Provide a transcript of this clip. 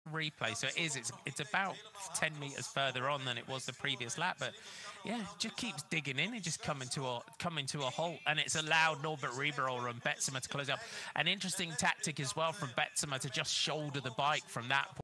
replay. So it's about 10 meters further on than it was the previous lap, but yeah, just keeps digging in and just coming to a halt, and it's allowed Norbert Rieberholzer and Betzemer to close up. An interesting tactic as well from Betzemer to just shoulder the bike from that point.